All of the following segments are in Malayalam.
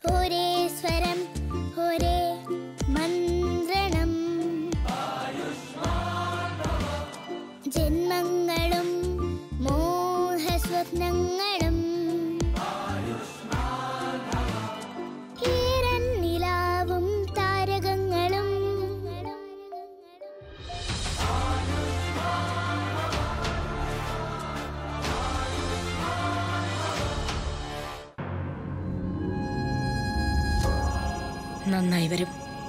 ഒരേ സ്വരം ഒരേ മന്ത്രണം ജന്മങ്ങളും മോഹസ്വപ്നങ്ങളും ഈരന്നിലാവും താരകങ്ങളും നന്നായി വരും.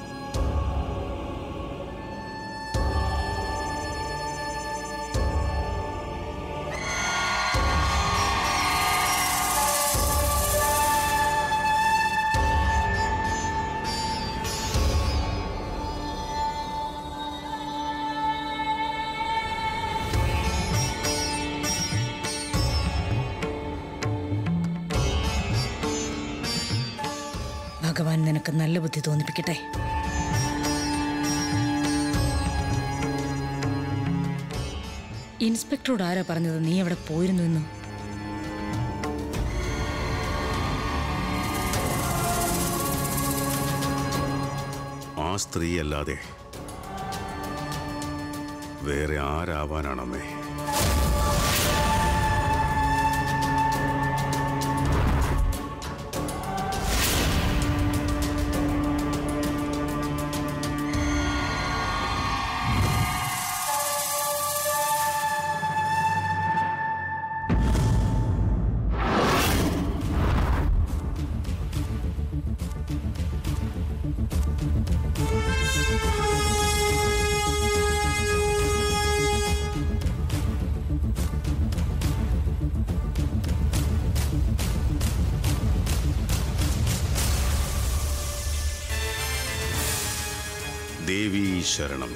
ഭഗവാൻ നിനക്ക് നല്ല ബുദ്ധി തോന്നിപ്പിക്കട്ടെ. ഇൻസ്പെക്ടറോട് ആരാ പറഞ്ഞത് നീ അവിടെ പോയിരുന്നു എന്ന്? ആ സ്ത്രീയല്ലാതെ വേറെ ആരാവാനാണമ്മേ? ദേവീ ശരണം.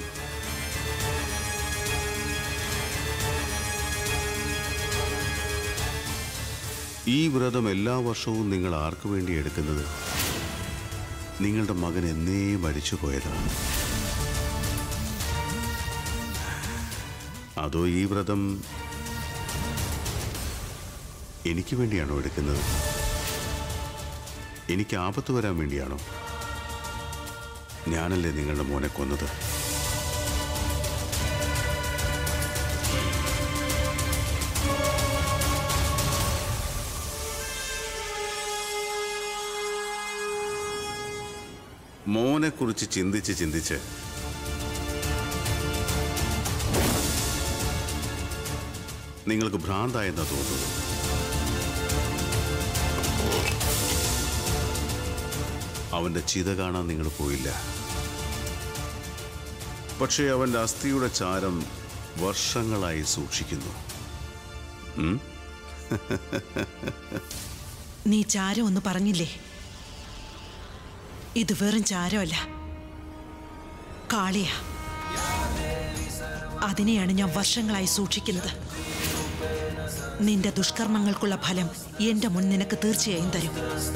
ഈ വ്രതം എല്ലാ വർഷവും നിങ്ങൾ ആർക്കു വേണ്ടി എടുക്കുന്നത്? നിങ്ങളുടെ മകൻ എന്നേ മരിച്ചുപോയതാണ്. അതോ ഈ വ്രതം എനിക്ക് വേണ്ടിയാണോ എടുക്കുന്നത്? എനിക്ക് ആപത്ത് വരാൻ വേണ്ടിയാണോ? ഞാനല്ലേ നിങ്ങളുടെ മോനെ കൊന്നത്? മോനെക്കുറിച്ച് ചിന്തിച്ച് ചിന്തിച്ച് നിങ്ങൾക്ക് ഭ്രാന്തായെന്നാ തോന്നുന്നത്. അവന്റെ ചിത കാണാൻ നിങ്ങൾ പോയില്ല. പക്ഷേ അവന്റെ അസ്ഥിയുടെ ചാരം വർഷങ്ങളായി സൂക്ഷിക്കുന്നു. നീ ചാരം ഒന്ന് പറഞ്ഞില്ലേ? ഇത് വെറും ചാരമല്ല, കാളിയാ. അതിനെയാണ് ഞാൻ വർഷങ്ങളായി സൂക്ഷിക്കുന്നത്. നിന്റെ ദുഷ്കർമ്മങ്ങൾക്കുള്ള ഫലം എന്റെ മുൻ നിനക്ക് തീർച്ചയായും തരും.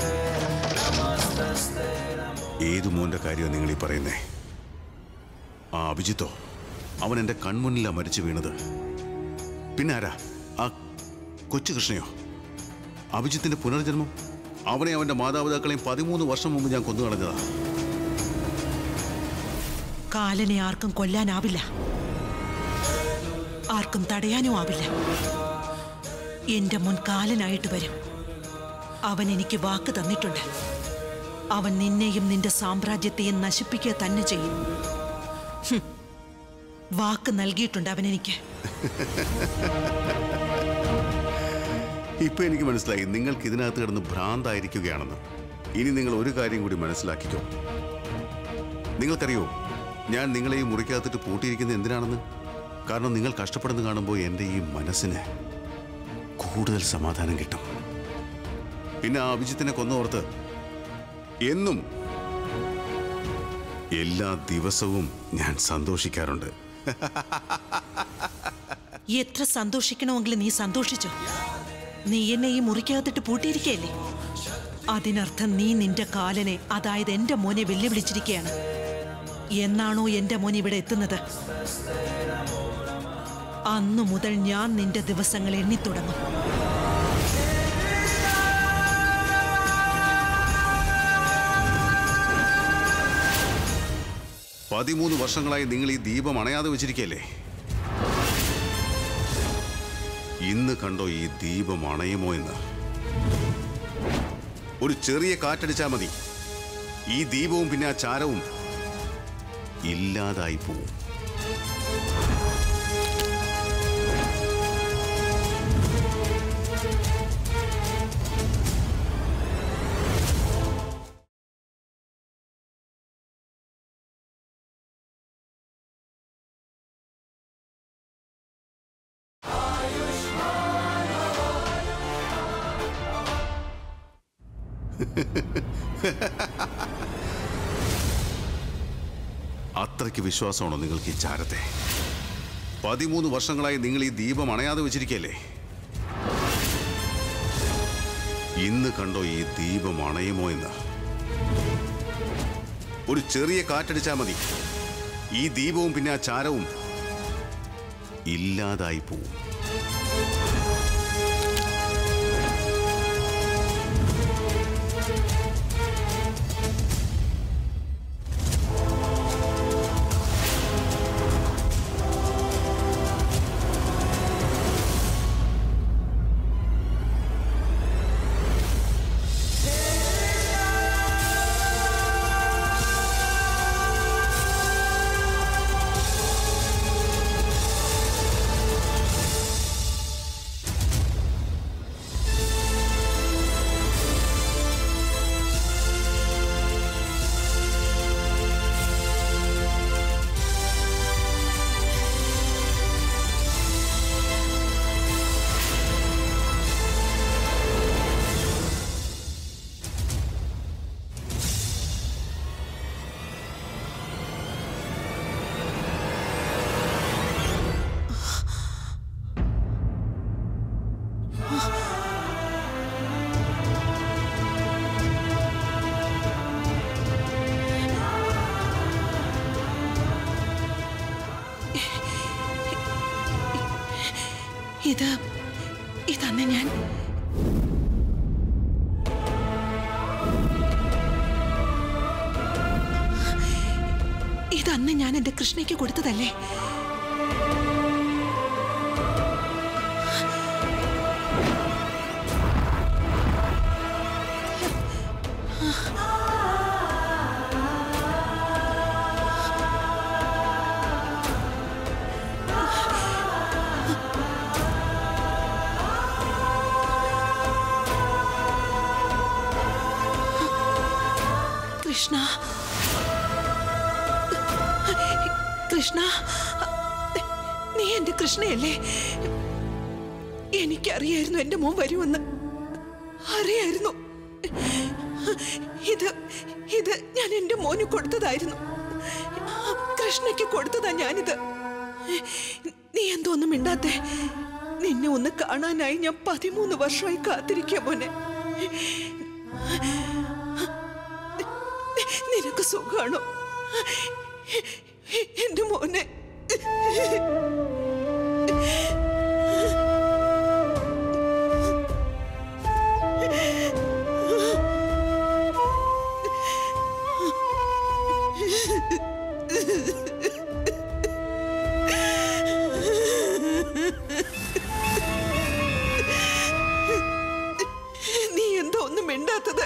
ഏതു മോന്റെ കാര്യമാണ് നിങ്ങൾ ഈ പറയുന്നേ? ആ അഭിജിത്തോ? അവൻ എന്റെ കൺമുന്നിലാ മരിച്ചു വീണത്. പിന്നെ ആരാ? ആ കൊച്ചു കൃഷ്ണയോ? അഭിജിത്തിന്റെ പുനർജന്മം? അവനെ അവന്റെ മാതാപിതാക്കളെയും 13 വർഷം മുമ്പ് ഞാൻ കൊന്നു കളഞ്ഞതാ. കാലനെ ആർക്കും കൊല്ലാനാവില്ല, ആർക്കും തടയാനും ആവില്ല. എന്റെ മുൻ കാലനായിട്ട് വരും. അവൻ എനിക്ക് വാക്ക് തന്നിട്ടുണ്ട്. അവൻ നിന്നെയും നിന്റെ സാമ്രാജ്യത്തെയും നശിപ്പിക്കുക തന്നെ ചെയ്യും. വാക്ക് നൽകിയിട്ടുണ്ട് അവൻ എനിക്ക്. ഇപ്പൊ എനിക്ക് മനസ്സിലായി നിങ്ങൾക്ക് ഇതിനകത്ത് കിടന്ന് ഭ്രാന്തായിരിക്കുകയാണെന്ന്. ഇനി നിങ്ങൾ ഒരു കാര്യം കൂടി മനസ്സിലാക്കിക്കോ. നിങ്ങൾക്കറിയോ ഞാൻ നിങ്ങളെ ഈ മുറിക്കകത്തിട്ട് പൂട്ടിയിരിക്കുന്നത് എന്തിനാണെന്ന്? കാരണം നിങ്ങൾ കഷ്ടപ്പെടുന്ന കാണുമ്പോൾ എൻ്റെ ഈ മനസ്സിന് കൂടുതൽ സമാധാനം കിട്ടും. പിന്നെ ആ അഭിജിത്തിനെ കൊന്നോർത്ത് എന്നും എല്ലാ ദിവസവും ഞാൻ സന്തോഷിക്കാറുണ്ട്. എത്ര സന്തോഷിക്കണമെങ്കിലും നീ സന്തോഷിച്ചോ? നീ എന്നെ ഈ മുറിക്കകത്തിട്ട് പൂട്ടിയിരിക്കയല്ലേ? അതിനർത്ഥം നീ നിന്റെ കാലനെ, അതായത് എന്റെ മോനെ വെല്ലുവിളിച്ചിരിക്കുകയാണ്. എന്നാണോ എന്റെ മോൻ ഇവിടെ എത്തുന്നത്, അന്നു മുതൽ ഞാൻ നിന്റെ ദിവസങ്ങൾ എണ്ണിത്തുടങ്ങും. 13 വർഷങ്ങളായി നിങ്ങൾ ഈ ദീപം അണയാതെ വെച്ചിരിക്കല്ലേ? ഇന്ന് കണ്ടോ ഈ ദീപം അണയുമോ എന്ന്? ഒരു ചെറിയ കാറ്റടിച്ചാൽ മതി, ഈ ദീപവും പിന്നെ ആ ചാരവും ഇല്ലാതായി പോവും. അത്രയ്ക്ക് വിശ്വാസമാണോ നിങ്ങൾക്ക് ഈ ചാരത്തെ? 13 വർഷങ്ങളായി നിങ്ങൾ ഈ ദീപം അണയാതെ വെച്ചിരിക്കല്ലേ? ഇന്ന് കണ്ടോ ഈ ദീപം അണയുമോ എന്ന്? ഒരു ചെറിയ കാറ്റടിച്ചാൽ മതി, ഈ ദീപവും പിന്നെ ആ ചാരവും ഇല്ലാതായി പോവും. ഇതന്ന് ഞാൻ എന്റെ കൃഷ്ണയ്ക്ക് കൊടുത്തതല്ലേ? കൃഷ്ണ, കൃഷ്ണ, നീ എന്റെ കൃഷ്ണയല്ലേ? എനിക്കറിയായിരുന്നു എന്റെ മോൻ വരുമെന്ന്, അറിയായിരുന്നു. ഇത് ഞാൻ എന്റെ മോന് കൊടുത്തതായിരുന്നു, കൃഷ്ണയ്ക്ക് കൊടുത്തതാ ഞാനിത്. നീ എന്തോന്നും മിണ്ടാത്തെ? നിന്നെ ഒന്ന് കാണാനായി ഞാൻ 13 വർഷമായി കാത്തിരിക്കുക മോനെ. നിനക്ക് സുഖാണോ എന്റെ മോനെ? നീ എന്താ ഒന്നും മിണ്ടാത്തത്?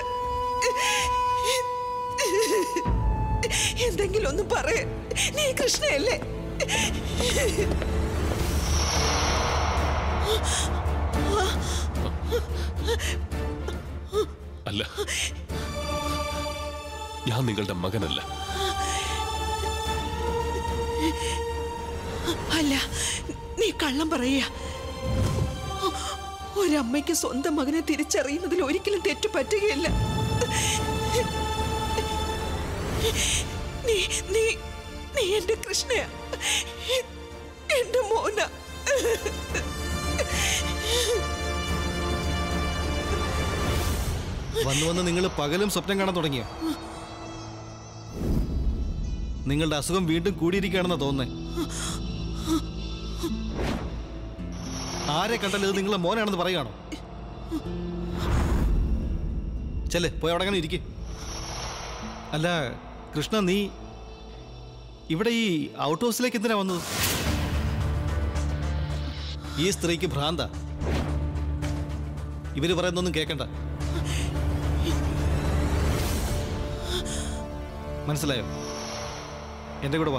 എന്തെങ്കിലും ഒന്ന് പറയ. നീ കൃഷ്ണയല്ലേ? അല്ല, ഞാൻ നിങ്ങളുടെ മകനല്ല. അല്ല, നീ കള്ളം പറയുക. ഒരമ്മയ്ക്ക് സ്വന്തം മകനെ തിരിച്ചറിയുന്നതിൽ ഒരിക്കലും തെറ്റു പറ്റുകയില്ല. നീ എന്റെ കൃഷ്ണയാ, എന്റെ മോന. വന്ന് നിങ്ങൾ പകലും സ്വപ്നം കാണാൻ തുടങ്ങിയോ? നിങ്ങളുടെ അസുഖം വീണ്ടും കൂടിയിരിക്കുകയാണെന്നാ തോന്നുന്നേ. ആരെ കണ്ടാലും ഇത് നിങ്ങളെ മോനാണെന്ന് പറയുകയാണോ? ചെല്ലേ, പോയി അവിടെ അങ്ങനെ ഇരിക്കേ. അല്ല കൃഷ്ണ, ഇവിടെ ഈ ഔട്ട് ഹൗസിലേക്ക് എന്തിനാ വന്നത്? ഈ സ്ത്രീക്ക് ഭ്രാന്ത. ഇവര് പറയുന്നൊന്നും കേൾക്കണ്ട. മനസ്സിലായോ? എന്റെ കൂടെ വാ.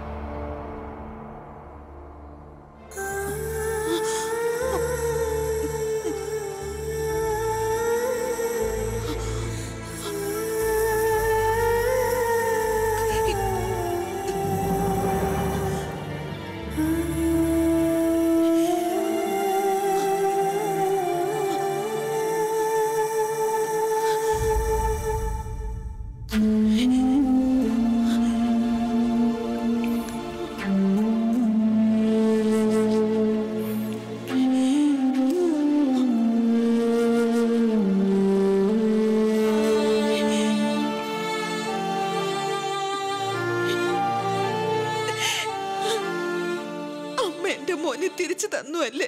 മോനെ തിരിച്ചു തന്നു അല്ലേ?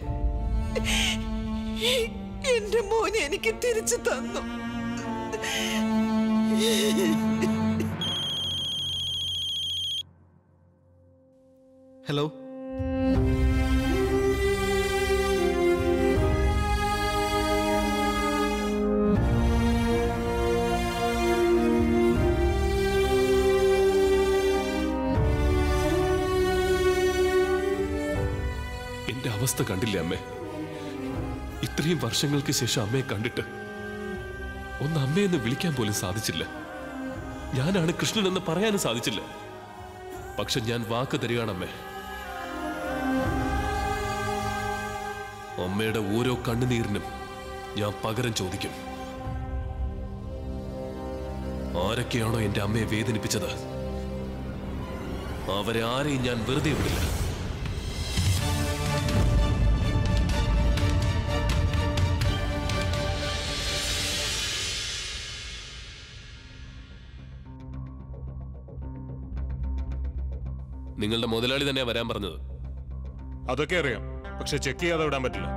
എന്റെ മോനെ എനിക്ക് തിരിച്ചു തന്നു. ഹലോ, എന്റെ അവസ്ഥ കണ്ടില്ലേ അമ്മേ? ഇത്രയും വർഷങ്ങൾക്ക് ശേഷം അമ്മയെ കണ്ടിട്ട് ഒന്ന് അമ്മയെന്ന് വിളിക്കാൻ പോലും സാധിച്ചില്ല. ഞാനാണ് കൃഷ്ണൻ എന്ന് പറയാനും സാധിച്ചില്ല. പക്ഷെ ഞാൻ വാക്ക് തരികയാണ് അമ്മേ, അമ്മയുടെ ഓരോ കണ്ണുനീരിനും ഞാൻ പകരം ചോദിക്കും. ആരൊക്കെയാണോ എന്റെ അമ്മയെ വേദനിപ്പിച്ചത് അവരെ ആരെയും ഞാൻ വെറുതെ വിടില്ല. നിങ്ങളുടെ മുതലാളി തന്നെയാ വരാൻ പറഞ്ഞത്. അതൊക്കെ അറിയാം, പക്ഷെ ചെക്ക് ചെയ്യാതെ വിടാൻ പറ്റില്ല.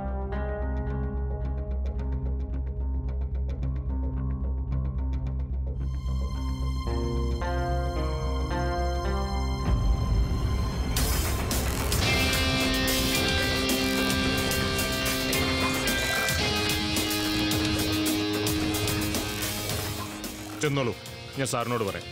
ചെന്നോളൂ, ഞാൻ സാറിനോട് പറയാം.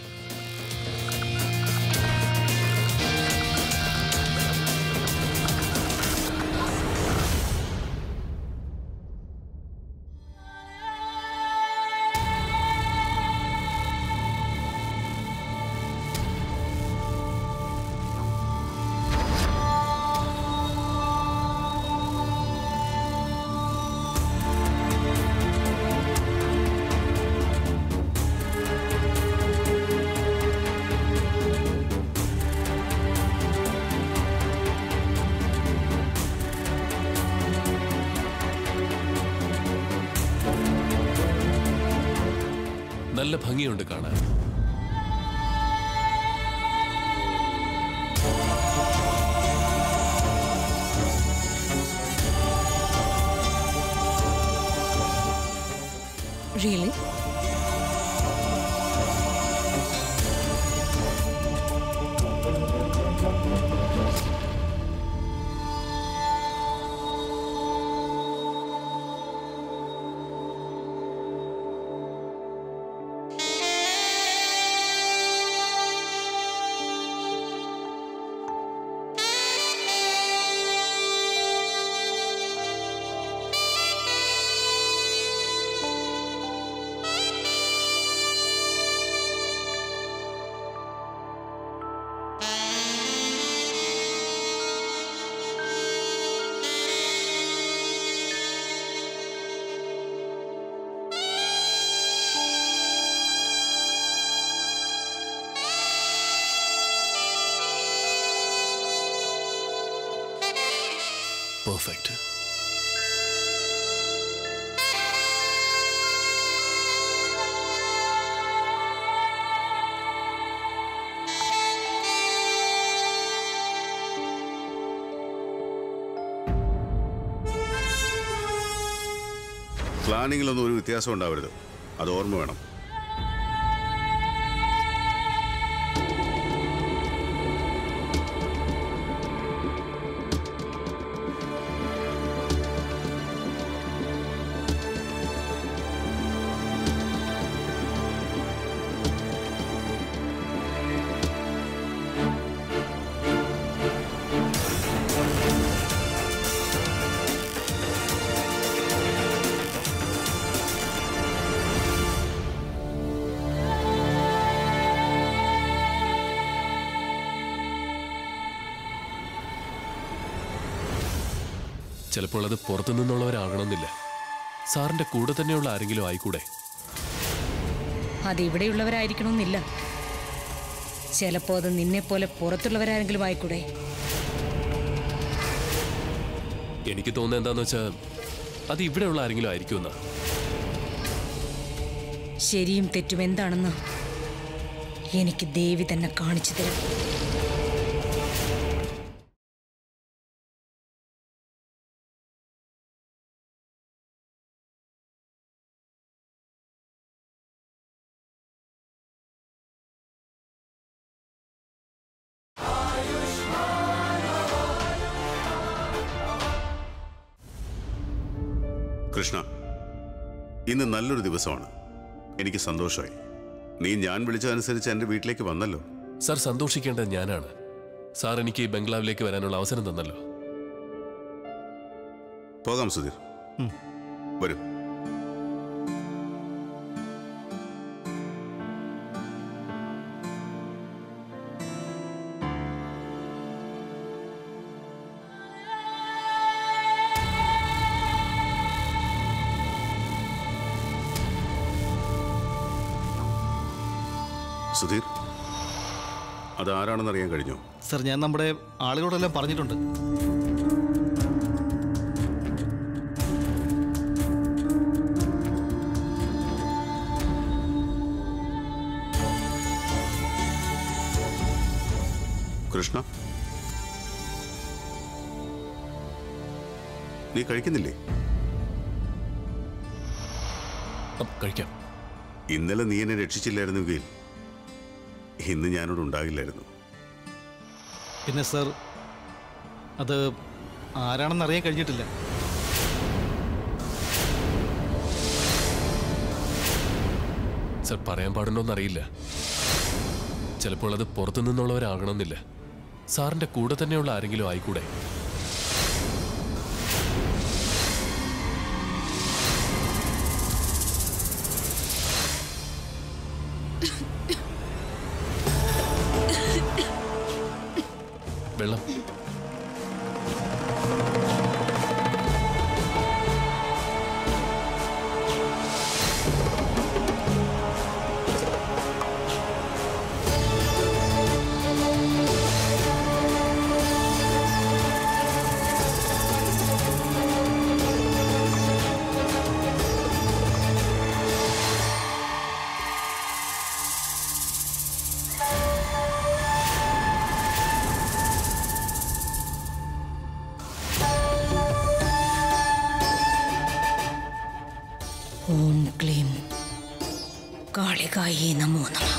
നല്ല ഭംഗിയുണ്ട് കാണാൻ. Really? Perfect. പ്ലാനിങ്ങിലൊന്നും ഒരു വ്യത്യാസം ഉണ്ടാവരുത്, അത് ഓർമ്മ വേണം. ചിലപ്പോൾ അത് പുറത്തു നിന്നുള്ളവരാകണമെന്നില്ല. സാറിന്റെ കൂടെ തന്നെയുള്ള ആരെങ്കിലും ആയിക്കൂടെ? അതിവിടെയുള്ളവരായിരിക്കണമെന്നില്ല. ചിലപ്പോ അത് നിന്നെപ്പോലെ പുറത്തുള്ളവരാരെങ്കിലും ആയിക്കൂടെ? എനിക്ക് തോന്നുന്നത് എന്താന്ന് വെച്ചാൽ അത് ഇവിടെയുള്ള ആരെങ്കിലും ആയിരിക്കുമെന്നാ. ശരിയും തെറ്റും എന്താണെന്ന് എനിക്ക് ദേവി തന്നെ കാണിച്ചു തരും. കൃഷ്ണ, ഇന്ന് നല്ലൊരു ദിവസമാണ്. എനിക്ക് സന്തോഷമായി. നീ ഞാൻ വിളിച്ചതനുസരിച്ച് എൻ്റെ വീട്ടിലേക്ക് വന്നല്ലോ. സാർ, സന്തോഷിക്കേണ്ടത് ഞാനാണ്. സാർ എനിക്ക് ഈ ബംഗ്ലാവിലേക്ക് വരാനുള്ള അവസരം തന്നല്ലോ. പോകാം സുധീർ, വരൂ. സുധീർ, അതാരാണെന്ന് അറിയാൻ കഴിഞ്ഞോ? സർ, ഞാൻ നമ്മുടെ ആളുകളോടെല്ലാം പറഞ്ഞിട്ടുണ്ട്. കൃഷ്ണ, നീ കഴിക്കുന്നില്ലേ? കഴിക്കാം. ഇന്നലെ നീ എന്നെ രക്ഷിച്ചില്ലായിരുന്നെങ്കിൽ ഇന്ന് ഞാനിവിടെ ഉണ്ടാകില്ലായിരുന്നു. പിന്നെ സർ, അത് ആരാണെന്ന് അറിയാൻ കഴിഞ്ഞിട്ടില്ല. സർ, പറയാൻ പാടുണ്ടോന്നറിയില്ല. ചിലപ്പോൾ അത് പുറത്തു നിന്നുള്ളവരാകണമെന്നില്ല. സാറിന്റെ കൂടെ തന്നെയുള്ള ആരെങ്കിലും ആയിക്കൂടെ? വെള്ളം. ഓം ക്ലീം കാളികായേ നമോ നമഃ.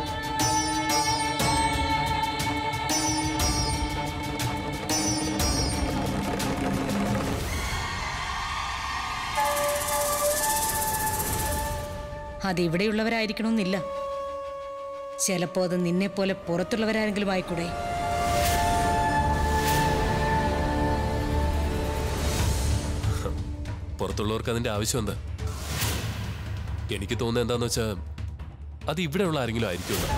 അതിവിടെയുള്ളവരായിരിക്കണമെന്നില്ല. ചിലപ്പോ അത് നിന്നെപ്പോലെ പുറത്തുള്ളവരാരെങ്കിലും ആയിക്കൂടെ? പുറത്തുള്ളവർക്ക് അതിന്റെ ആവശ്യം എന്താ? എനിക്ക് തോന്നുന്നത് എന്താന്ന് വെച്ചാൽ അത് ഇവിടെയുള്ള ആരെങ്കിലും ആയിരിക്കുമെന്ന്.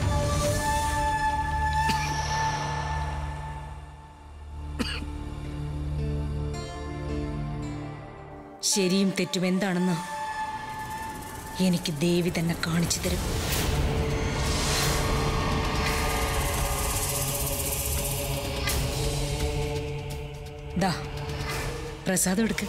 ശരിയും തെറ്റും എന്താണെന്ന് എനിക്ക് ദേവി തന്നെ കാണിച്ചു തരും. ദാ പ്രസാദം എടുക്ക്.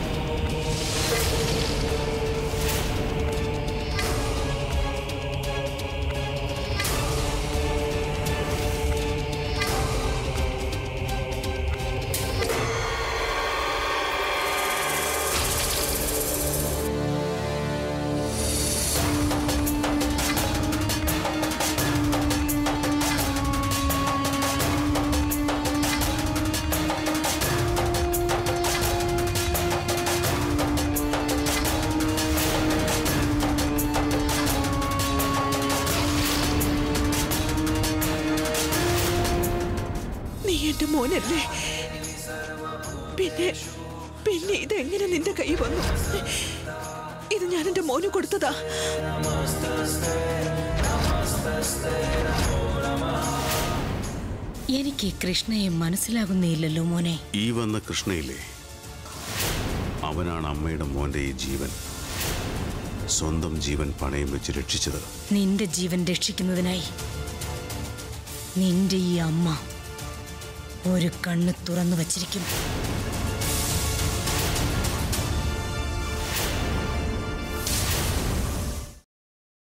എന്റെ മോനല്ലേ? പിന്നെ പിന്നെ ഇതെങ്ങനെ നിന്റെ കൈ വന്നു? ഇത് ഞാൻ എന്റെ മോന് കൊടുത്തതാ. എനിക്ക് കൃഷ്ണയെ മനസ്സിലാകുന്നേയില്ലല്ലോ മോനെ. ഈ വന്ന കൃഷ്ണയില്ലേ, അവനാണ് അമ്മയുടെ മോൻ്റെ ഈ ജീവൻ, സ്വന്തം ജീവൻ പണയം വെച്ച് രക്ഷിച്ചത്. നിന്റെ ജീവൻ രക്ഷിക്കുന്നതിനായി നിന്റെ ഈ അമ്മ ഒരു കണ്ണ് തുറന്നു വച്ചിരിക്കും.